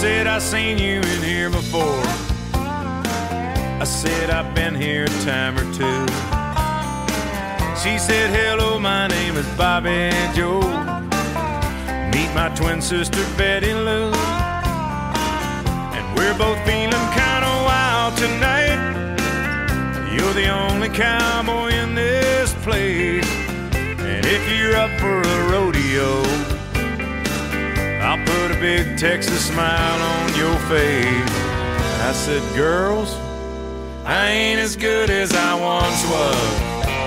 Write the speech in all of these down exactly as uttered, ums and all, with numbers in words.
said, I seen you in here before. I said, I've been here a time or two. She said, hello, my name is Bobby Joe. Meet my twin sister, Betty Lou. And we're both feeling kinda wild tonight. You're the only cowboy in this place. And if you're up for a rodeo, I'll put a big Texas smile on your face. I said, girls, I ain't as good as I once was.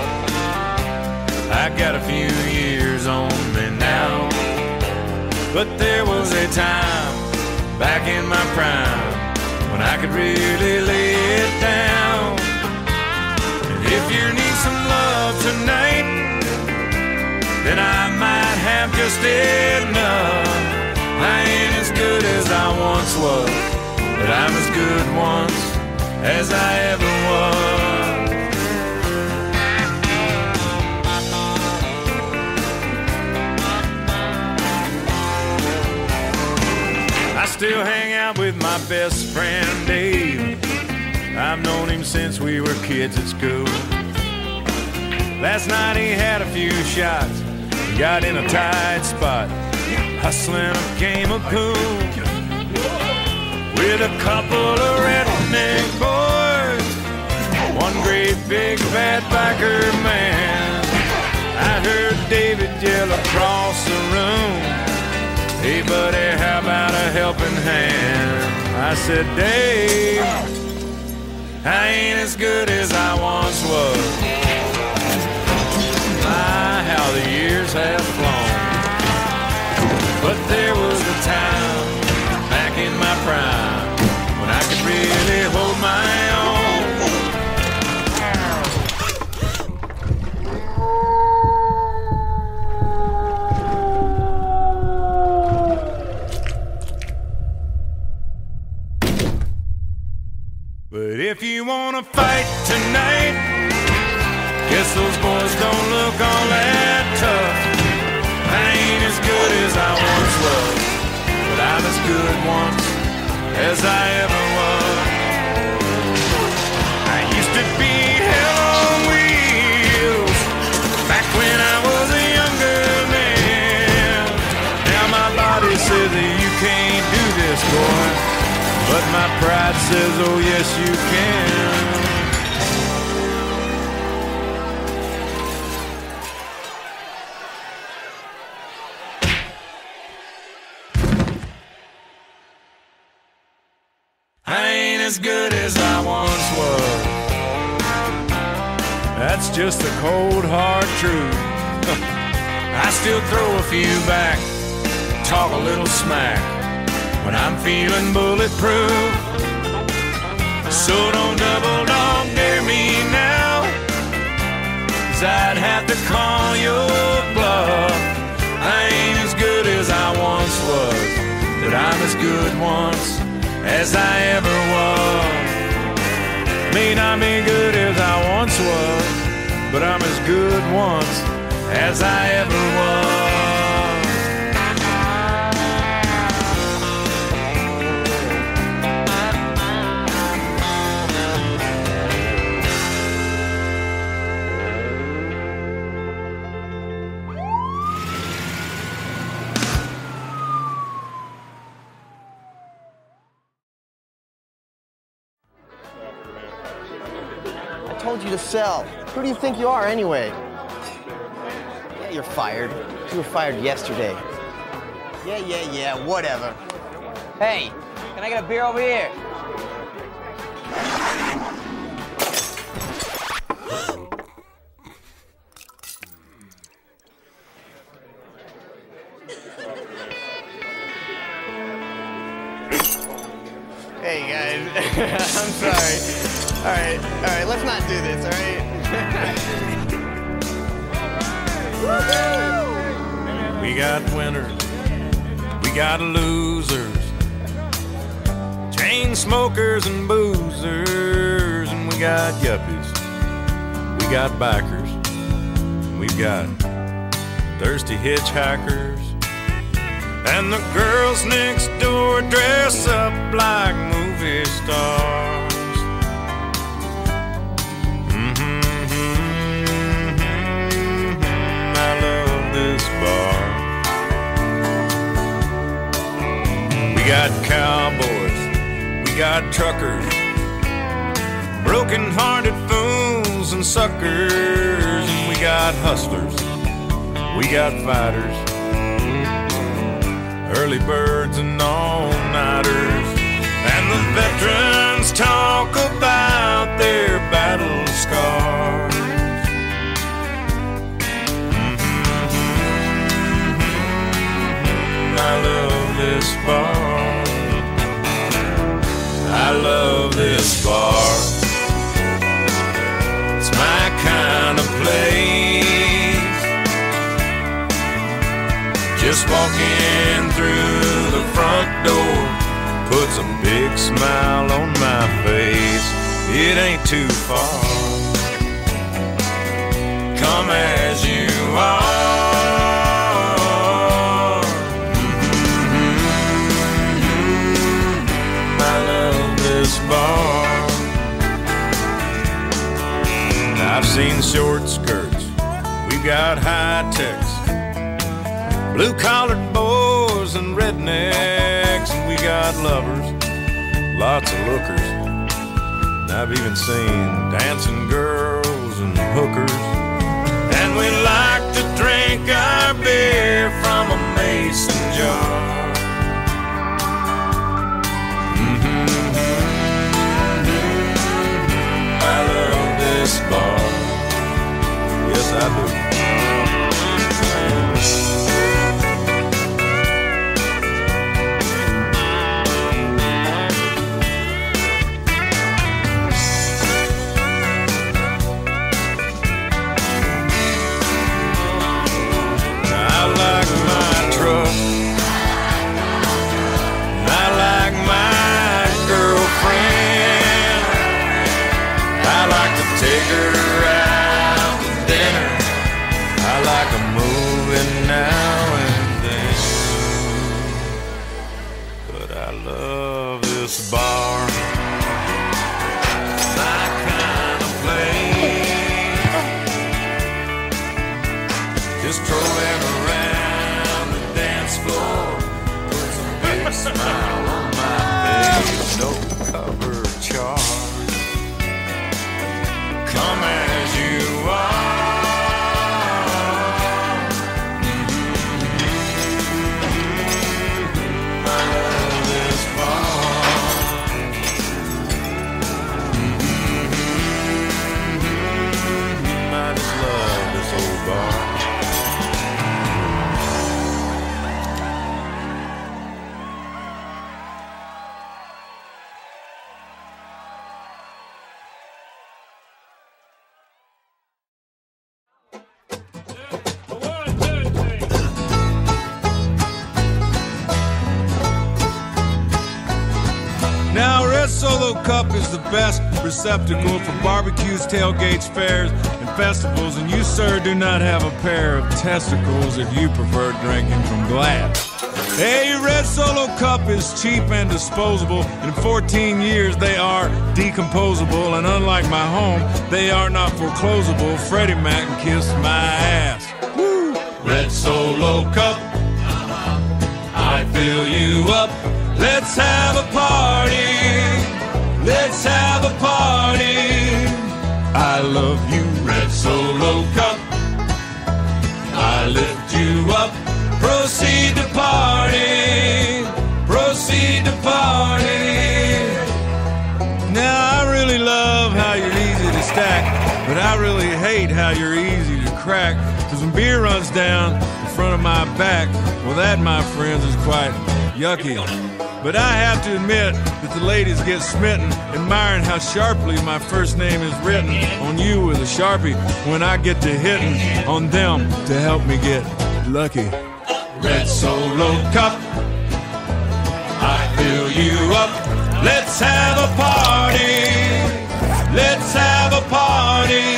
I got a few years on me now. But there was a time back in my prime when I could really lay it down. And if you need some love tonight, then I might have just enough. I ain't as good as I once was, but I'm as good once as I ever was. I still hang out with my best friend Dave. I've known him since we were kids at school. Last night he had a few shots, got in a tight spot, hustling a game of pool with a couple of redneck boys, one great big bad biker man. I heard David yell across the room, hey buddy, how about a helping hand? I said, Dave, I ain't as good as I once was. My, how the years have flown. But there was a time back in my prime when I could really hold my own. But if you wanna fight tonight, guess those boys don't look all that tough. I ain't as good as I once was, but I'm as good once as I ever was. I used to be hell on wheels back when I was a younger man. Now my body says that you can't do this, boy, but my pride says, oh yes you can. As good as I once was. That's just the cold hard truth. I still throw a few back, talk a little smack when I'm feeling bulletproof. So don't double dog dare me now, 'cause I'd have to call your bluff. I ain't as good as I once was, but I'm as good once as I ever was. May not be good as I once was, but I'm as good once as I ever was. I told you to sell. Who do you think you are anyway? Yeah, you're fired. You were fired yesterday. Yeah, yeah, yeah, whatever. Hey, can I get a beer over here? Hey, guys. I'm sorry. All right, all right, let's not do this, all right? We got winners, we got losers, chain smokers and boozers, and we got yuppies, we got bikers, we've got thirsty hitchhikers. and the girls next door dress up like movie stars. Mm-hmm, mm-hmm, I love this bar. We got cowboys, we got truckers, broken-hearted fools and suckers, and we got hustlers, we got fighters, early birds and all-nighters, and the veterans talk about their battle scars. Mm-hmm. I love this bar. I love this bar. It's my kind of place. Just walking through the front door puts a big smile on my face. It ain't too far. Come as you are. Mm-hmm. I love this bar. I've seen short skirts, we've got high techs, blue-collared boys and rednecks, and we got lovers, lots of lookers. And I've even seen dancing girls and hookers. And we like to drink our beer from a mason jar. Mm-hmm. I love this bar. Yes, I do. Take her out to dinner. I like a movie now and then. But I love this bar. My kind of place. Just strolling around the dance floor. Puts a big smile on my face. No cover charge. Come as you are. Mm-hmm. I love this bar. Mm-hmm. I just love this old bar. Now, Red Solo Cup is the best receptacle for barbecues, tailgates, fairs, and festivals, and you, sir, do not have a pair of testicles if you prefer drinking from glass. Hey, Red Solo Cup is cheap and disposable. In fourteen years, they are decomposable, and unlike my home, they are not foreclosable. Freddie Mac kissed my ass. Woo! Red Solo Cup, I fill you up. Let's have a party. Let's have a party. I love you, Red Solo Cup. I lift you up. Proceed to party. Proceed to party. Now, I really love how you're easy to stack, but I really hate how you're easy to crack. Cause when beer runs down the front of my back, well, that, my friends, is quite yucky. But I have to admit that the ladies get smitten, admiring how sharply my first name is written on you with a Sharpie when I get to hitting on them to help me get lucky. Red Solo Cup, I fill you up. Let's have a party. Let's have a party.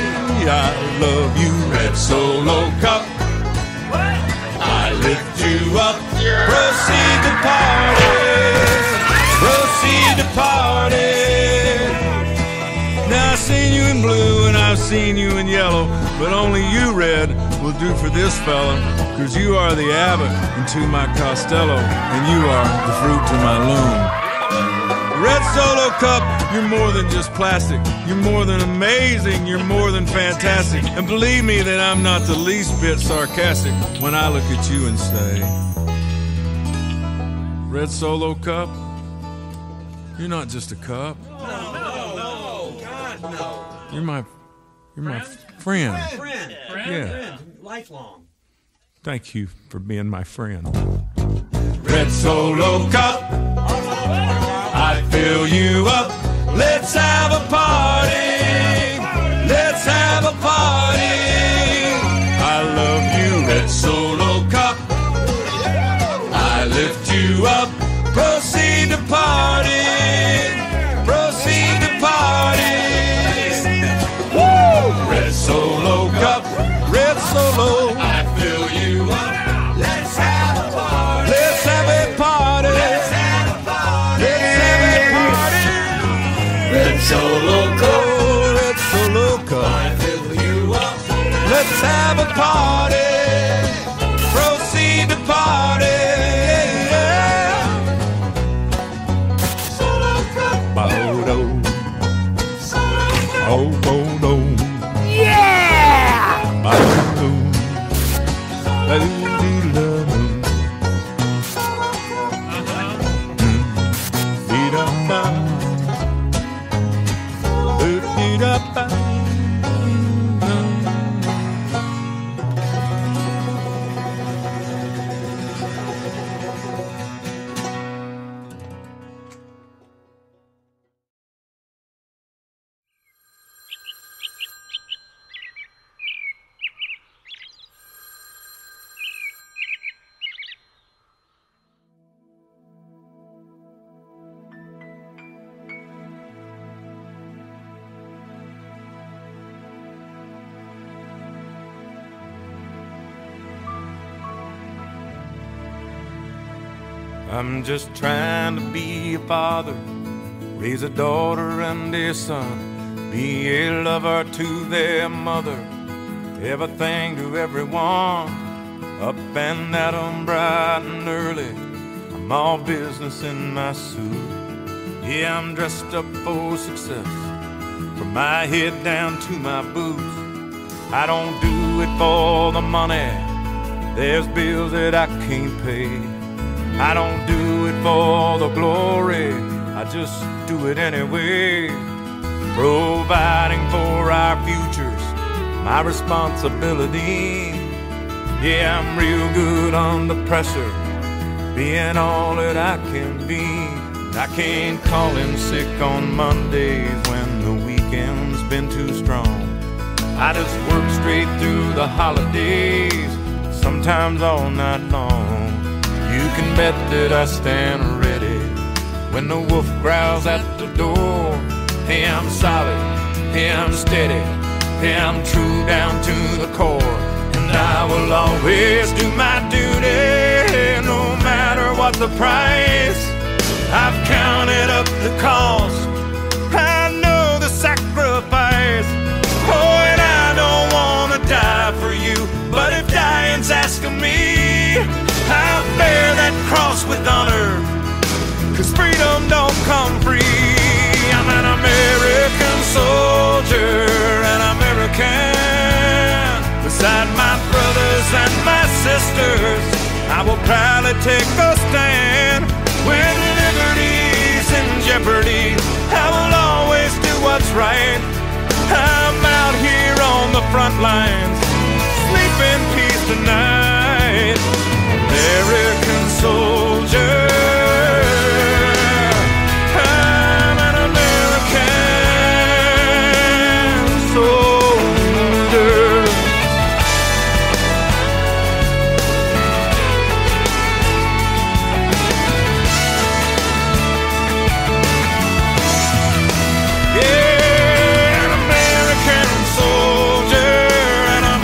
I love you, Red Solo Cup. I lift you you up. Proceed to party. Proceed to party. Now I've seen you in blue and I've seen you in yellow, but only you, Red, will do for this fella, cause you are the Abbott into my Costello, and you are the fruit to my loom. Red Solo Cup, you're more than just plastic. You're more than amazing, you're more than fantastic. And believe me that I'm not the least bit sarcastic when I look at you and say, Red Solo Cup, you're not just a cup. No, no, no, God, no. You're my, you're my friend. Friend, friend, Yeah. friend, lifelong. Thank you for being my friend. Red Solo Cup, I fill you up. Let's have a party. Let's have a party. I love you, Red Solo Cup. I lift you up. Proceed to party. Proceed to party. Woo! Red Solo Cup. Red Solo. I fill you up. Let's have a party. Let's have a party. Let's have a party. Let's have a party. Red Solo Cup. Oh, Red Solo Cup. I fill you up. Let's have a party. Proceed to party. Solo Cup. Bo-do. Solo Cup. Oh, bo-do. Yeah! Bo-do. I'm just trying to be a father, raise a daughter and a son, be a lover to their mother, everything to everyone, up and at 'em bright and early. I'm all business in my suit. Yeah, I'm dressed up for success, from my head down to my boots. I don't do it for the money, there's bills that I can't pay. I don't do it for the glory, I just do it anyway. Providing for our futures, my responsibility. Yeah, I'm real good under pressure, being all that I can be. I can't call in sick on Mondays when the weekend's been too strong. I just work straight through the holidays, sometimes all night long. You can bet that I stand ready when the wolf growls at the door. Hey, I'm solid, hey, I'm steady, hey, I'm true down to the core. And I will always do my duty, no matter what the price. I've counted up the cost, I know the sacrifice. Oh, and I don't want to die for you, but if dying's asking me, I'll bear that cross with honor, cause freedom don't come free. I'm an American soldier, an American. Beside my brothers and my sisters, I will proudly take a stand. When liberty's in jeopardy, I will always do what's right. I'm out here on the front lines, sleep in peace tonight. American soldier, I'm an American soldier. Yeah, an American soldier, an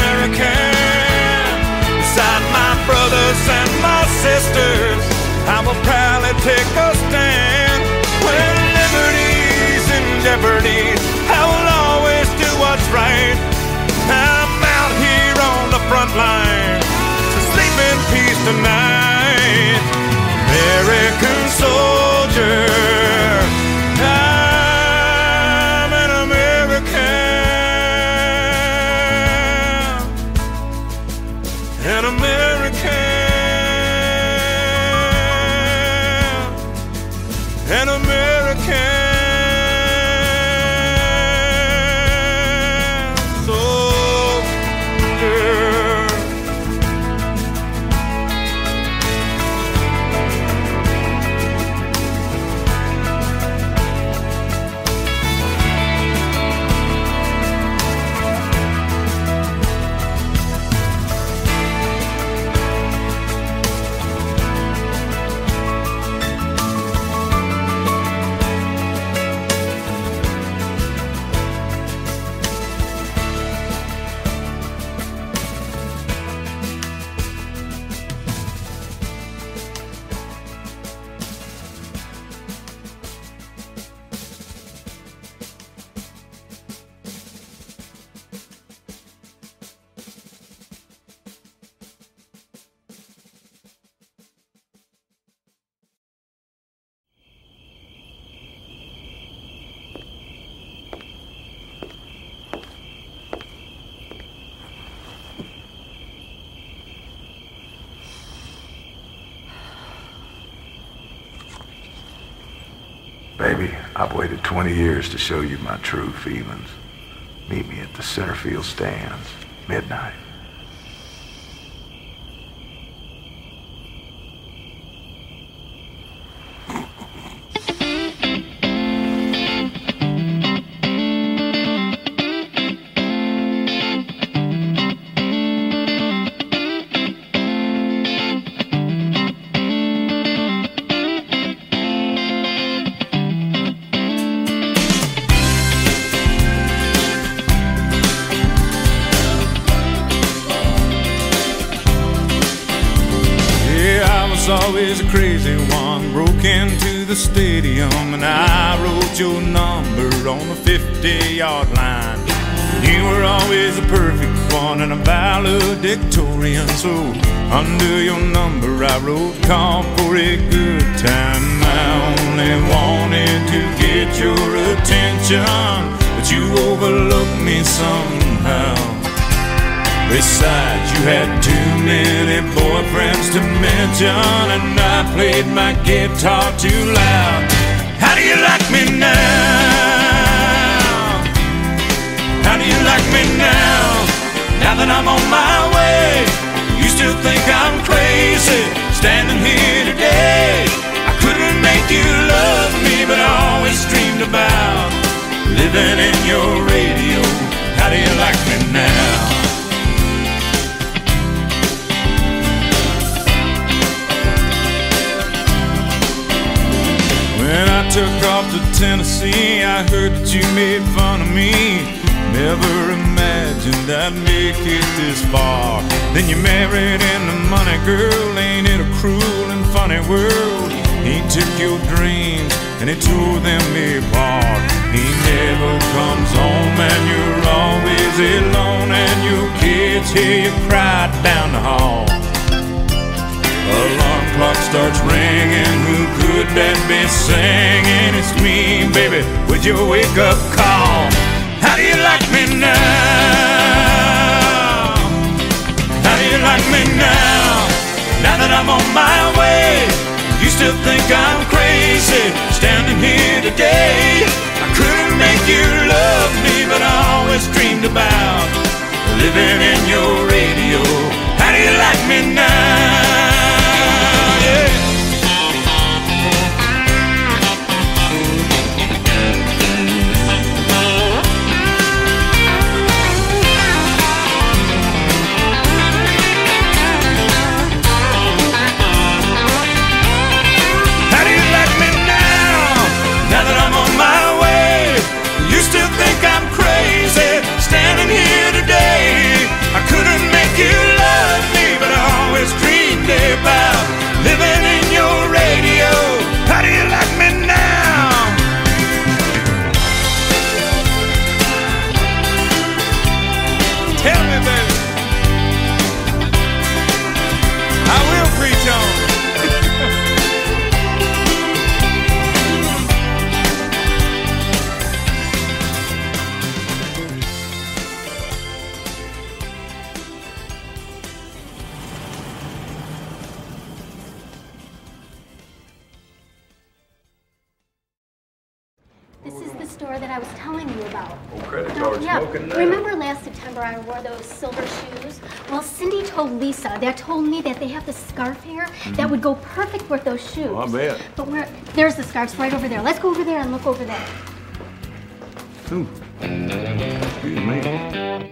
an American. Baby, I've waited twenty years to show you my true feelings. Meet me at the center field stands, midnight. Always a crazy one, broke into the stadium and I wrote your number on the fifty-yard line. You were always a perfect one and a valedictorian, so under your number I wrote, call for a good time. I only wanted to get your attention, but you overlooked me somehow. Besides, you had too many boyfriends to mention, and I played my guitar too loud. How do you like me now? How do you like me now? Now that I'm on my way, you still think I'm crazy, standing here today. I couldn't make you love me, but I always dreamed about living in your radio. How do you like me now? When I took off to Tennessee, I heard that you made fun of me. Never imagined I'd make it this far. Then you married into money, girl. Ain't it a cruel and funny world? He took your dreams and he tore them apart. He never comes home and you're always alone, and your kids hear you cry down the hall. Alarm clock starts ringing, who could that be singing? It's me, baby, with your wake-up call. How do you like me now? How do you like me now? Now that I'm on my way, you still think I'm crazy, standing here today. I couldn't make you love me, but I always dreamed about living in your radio. How do you like me now? Standing here today, I couldn't make you love me, but I always dreamed store that I was telling you about. Oh, credit No, card yeah. smoking now. Remember last September I wore those silver shoes? Well, Cindy told Lisa, that told me that they have this scarf here mm-hmm. that would go perfect with those shoes. Oh, I bet. But where, there's the scarf's right over there. Let's go over there and look over there. Ooh. Excuse me.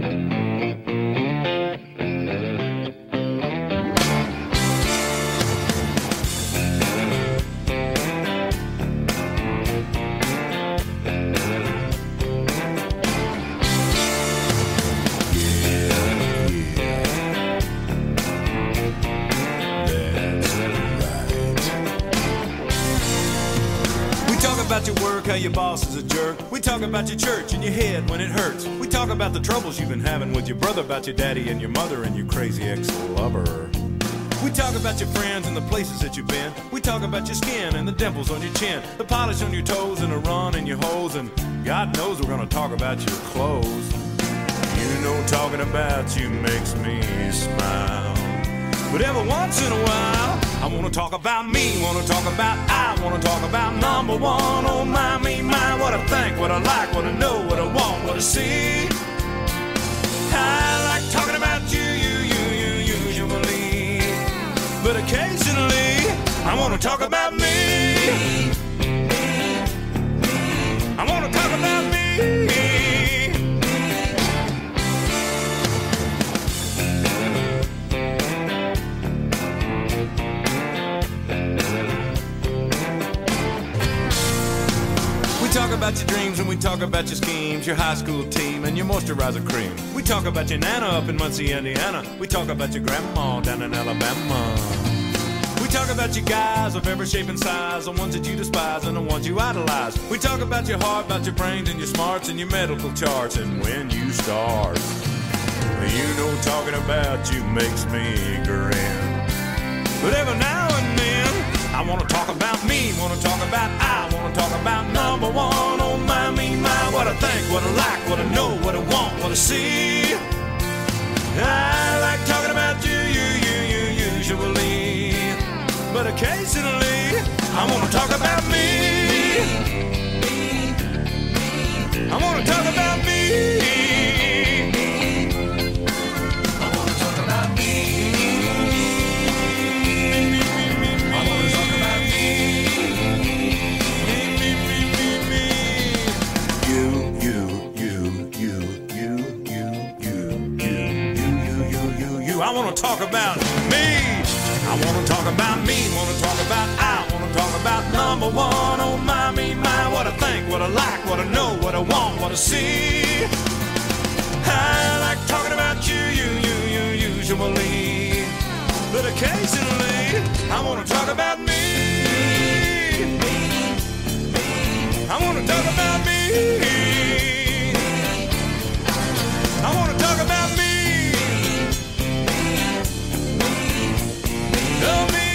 About your work, how your boss is a jerk. We talk about your church and your head when it hurts. We talk about the troubles you've been having with your brother, about your daddy and your mother and your crazy ex-lover. We talk about your friends and the places that you've been. We talk about your skin and the dimples on your chin, the polish on your toes and the run in your hose. And God knows we're gonna talk about your clothes. You know talking about you makes me smile. But every once in a while, I wanna talk about me, wanna talk about I, wanna talk about number one. Oh my, me, my, what I think, what I like, what I know, what I want, what I see. I like talking about you, you, you, you, usually. But occasionally, I wanna talk about me. I wanna talk about me. We talk about your dreams and we talk about your schemes, your high school team and your moisturizer cream. We talk about your nana up in Muncie, Indiana. We talk about your grandma down in Alabama. We talk about your guys of every shape and size, the ones that you despise and the ones you idolize. We talk about your heart, about your brains and your smarts and your medical charts and when you start. You know talking about you makes me grin. But every now and then I wanna talk about me, wanna talk about I, wanna talk about number one. Oh my, me, my, what I think, what I like, what I know, what I want, what I see. I like talking about you, you, you, you, usually. But occasionally, I wanna talk about me. I wanna talk about me. I wanna talk about me. I wanna talk about me. Wanna talk about I. Wanna talk about number one. Oh my, me, my. What I think, what I like, what I know, what I want, what I see. I like talking about you, you, you, you, usually. But occasionally, I wanna talk about me. I wanna talk about me. I wanna talk about me. Love me.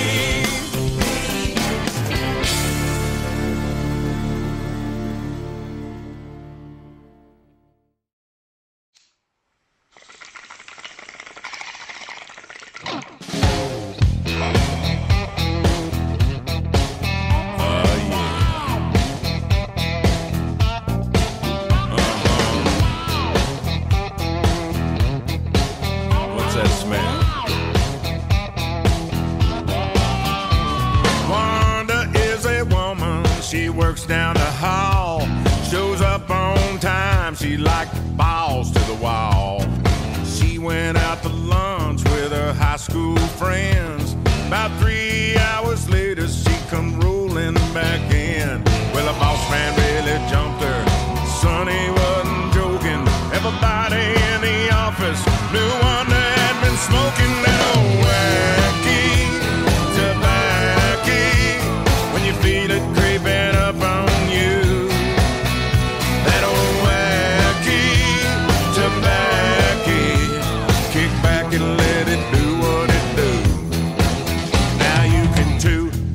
Down the hall, shows up on time. She like balls to the wall. She went out to lunch with her high school friends. About three hours later, she come rolling back in. Well, the boss man really jumped her. Sonny wasn't joking. Everybody in the office knew one that had been smoking that old wacky tobacco. When you feel it creeping up on you, that old wacky tobacco, kick back and let it do what it do. Now you can toot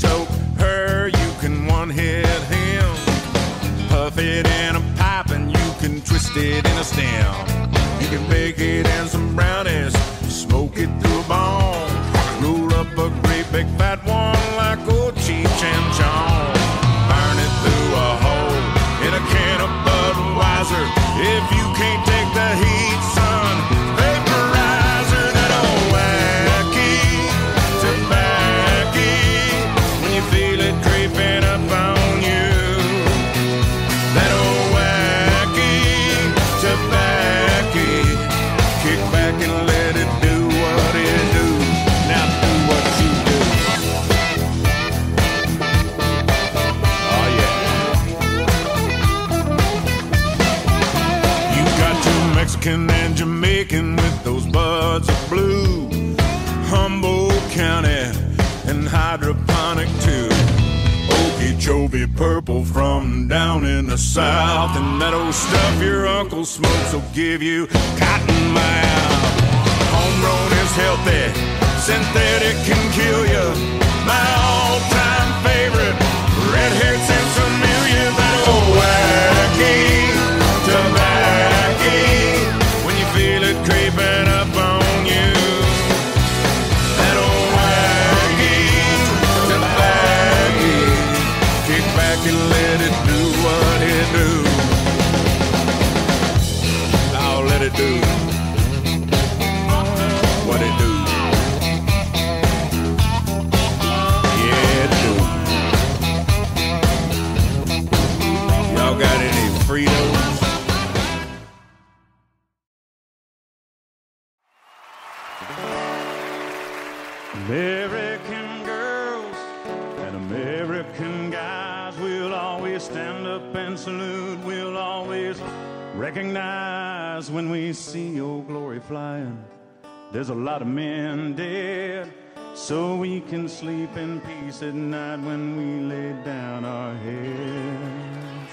Rockin' and Jamaican with those buds of blue. Humboldt County and hydroponic too. Okeechobee purple from down in the south. And that old stuff your uncle smokes will give you cotton mouth. Homegrown is healthy, synthetic can kill you. My all-time favorite, red-haired Sinsemilla. That old wacky tobacco, when you feel it creeping up on you. That old wacky tobacco, kick back and let it do what it do. I'll let it do what it do. Yeah, it do. Y'all got any Fritos? American girls and American guys will always stand up and salute. We'll always recognize when we see Old Glory flying. There's a lot of men dead, so we can sleep in peace at night when we lay down our heads.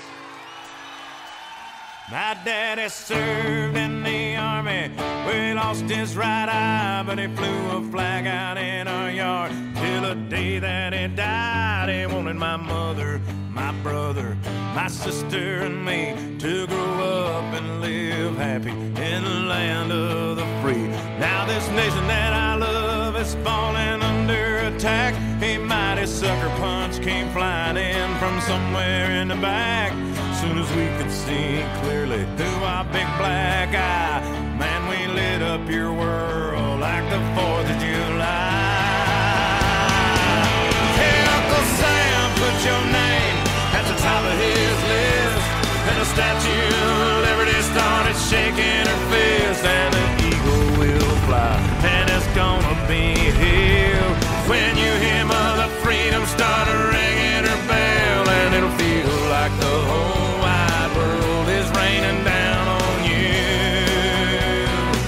My daddy served in the army, where he lost his right eye, but he flew a flag out in our yard till the day that he died. He wanted my mother, my brother, my sister and me to grow up and live happy in the land of the free. Now this nation that I love is falling under attack. A mighty sucker punch came flying in from somewhere in the back. Soon as we could see clearly through our big black eye, man, we lit up your world like the fourth of July. Hey, Uncle Sam, put your name at the top of his list, and the Statue of Liberty started shaking her fist, and the eagle will fly, and it's gonna be here when you hear Mother Freedom start ringing her bell, and it'll feel like the whole wide world is raining down on you.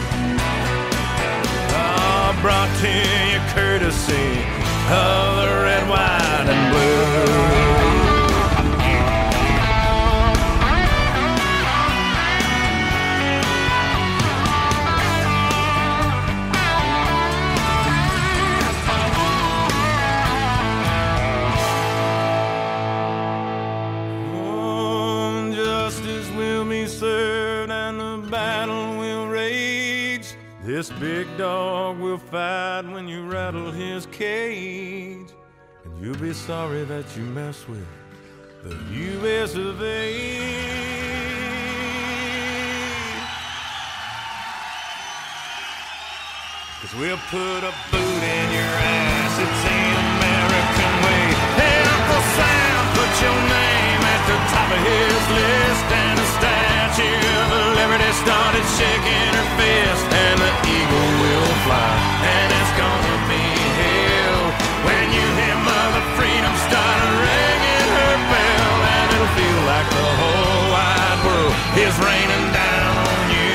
Oh, brought to you courtesy of the red, white, and blue. This big dog will fight when you rattle his cage, and you'll be sorry that you mess with the U S of A. Cause we'll put a boot in your ass, it's the American way. Hey, Uncle Sam, put your name at the top of his list, and the Statue of Liberty started shaking her fist, and the eagle will fly, and it's gonna be hell when you hear Mother Freedom start ringing her bell, and it'll feel like the whole wide world is raining down on you.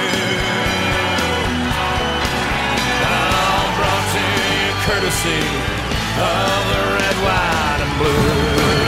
All brought to you courtesy of the red, white, and blue.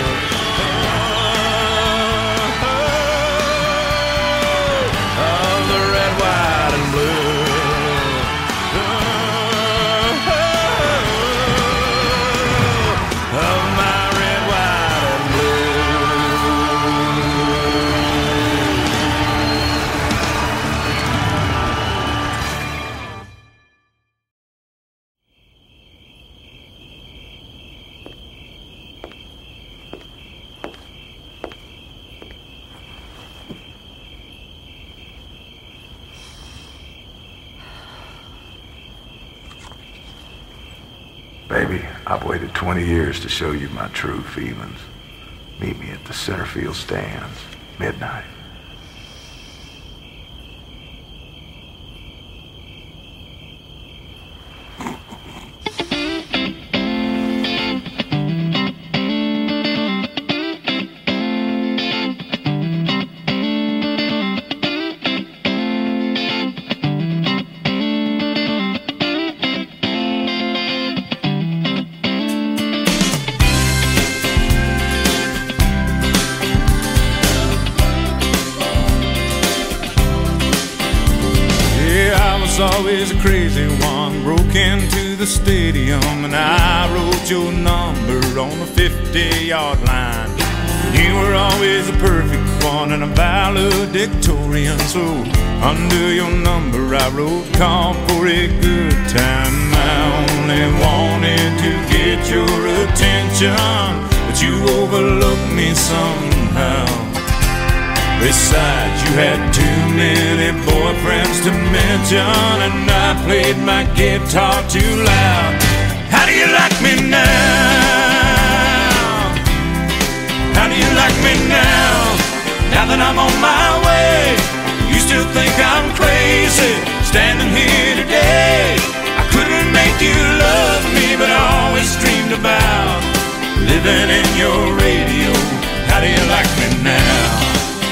Baby, I've waited twenty years to show you my true feelings. Meet me at the Centerfield stands, midnight. was always a crazy one. Broke into the stadium and I wrote your number on the fifty-yard line. You were always a perfect one and a valedictorian. So under your number I wrote, call for a good time. I only wanted to get your attention, but you overlooked me somehow. Besides, you had too many boyfriends to mention, and I played my guitar too loud. How do you like me now? How do you like me now? Now that I'm on my way, you still think I'm crazy, standing here today. I couldn't make you love me, but I always dreamed about living in your radio. How do you like me now?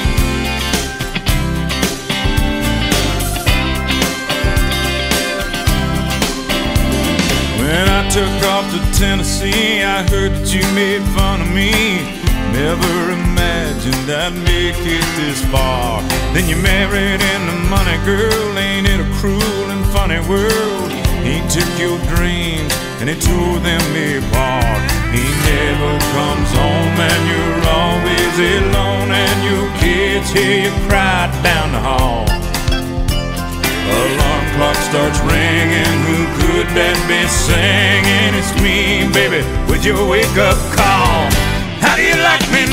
When I took off to Tennessee, I heard that you made fun of me. Never imagined I'd make it this far. Then you married into money, girl. Ain't it a cruel and funny world? He took your dreams and he tore them apart. He never comes home and you're always alone, and your kids hear you cry down the hall. Alarm clock starts ringing, who could that be singing? It's me, baby, with your wake-up call. How do you like me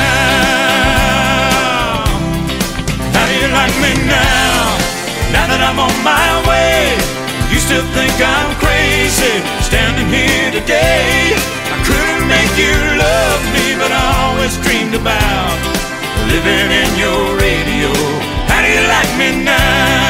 now? How do you like me now? Now that I'm on my way, you still think I'm crazy, standing here today. I couldn't make you love me, but I always dreamed about living in your radio. How do you like me now?